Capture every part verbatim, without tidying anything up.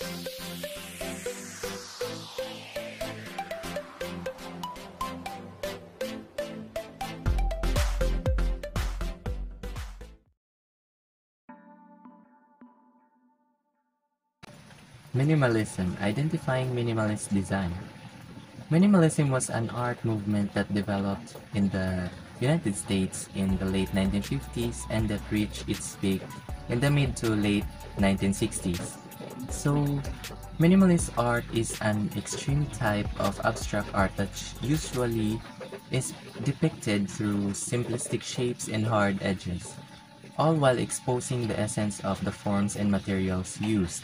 Minimalism, identifying minimalist design. Minimalism was an art movement that developed in the United States in the late nineteen fifties and that reached its peak in the mid to late nineteen sixties. So, minimalist art is an extreme type of abstract art that usually is depicted through simplistic shapes and hard edges, all while exposing the essence of the forms and materials used.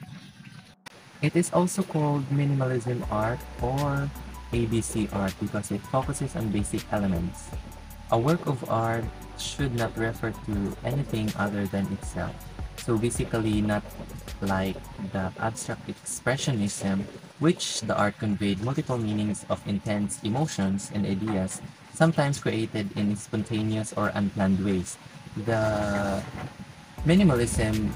It is also called minimalism art or A B C art because it focuses on basic elements. A work of art should not refer to anything other than itself. So basically not like the abstract expressionism, which the art conveyed multiple meanings of intense emotions and ideas, sometimes created in spontaneous or unplanned ways. The minimalism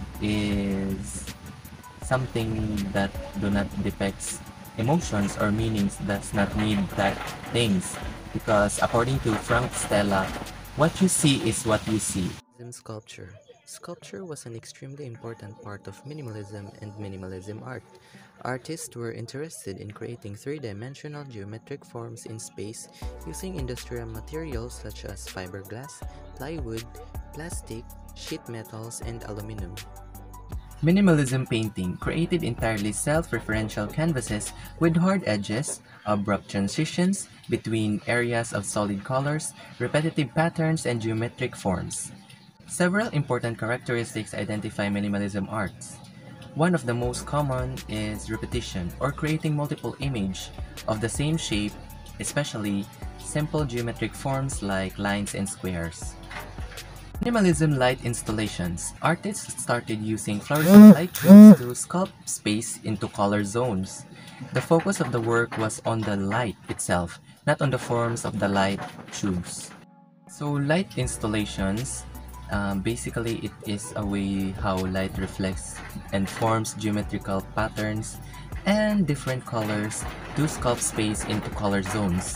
is something that do not depicts emotions or meanings, does not need that things, because according to Frank Stella, what you see is what you see. Sculpture. Sculpture was an extremely important part of minimalism and minimalism art. Artists were interested in creating three-dimensional geometric forms in space using industrial materials such as fiberglass, plywood, plastic, sheet metals, and aluminum. Minimalism painting created entirely self-referential canvases with hard edges, abrupt transitions between areas of solid colors, repetitive patterns, and geometric forms. Several important characteristics identify minimalism arts. One of the most common is repetition, or creating multiple images of the same shape, especially simple geometric forms like lines and squares. Minimalism light installations. Artists started using fluorescent light tubes to sculpt space into color zones. The focus of the work was on the light itself, not on the forms of the light tubes. So light installations, um, basically it is a way how light reflects and forms geometrical patterns and different colors to sculpt space into color zones.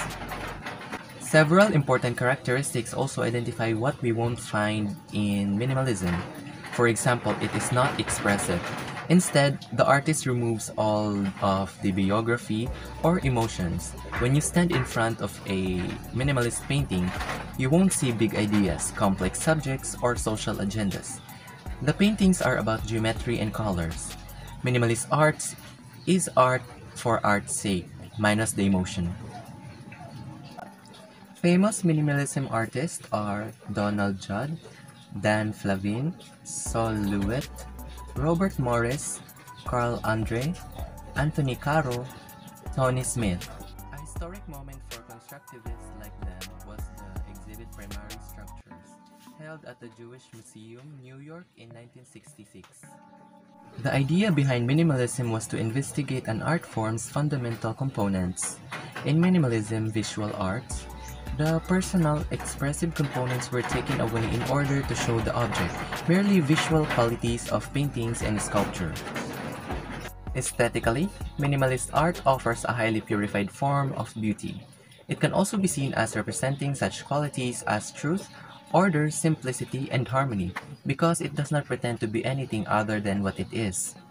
Several important characteristics also identify what we won't find in minimalism. For example, it is not expressive. Instead, the artist removes all of the biography or emotions. When you stand in front of a minimalist painting, you won't see big ideas, complex subjects, or social agendas. The paintings are about geometry and colors. Minimalist art is art for art's sake, minus the emotion. Famous minimalism artists are Donald Judd, Dan Flavin, Sol Lewitt, Robert Morris, Carl Andre, Anthony Caro, Tony Smith. A historic moment for constructivists like them was the exhibit Primary Structures, held at the Jewish Museum, New York in nineteen sixty-six. The idea behind minimalism was to investigate an art form's fundamental components. In minimalism visual arts, the personal, expressive components were taken away in order to show the object, merely visual qualities of paintings and sculpture. Aesthetically, minimalist art offers a highly purified form of beauty. It can also be seen as representing such qualities as truth, order, simplicity, and harmony, because it does not pretend to be anything other than what it is.